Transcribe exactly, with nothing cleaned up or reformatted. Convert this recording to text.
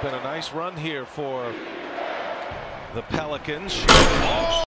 been a nice run here for the Pelicans.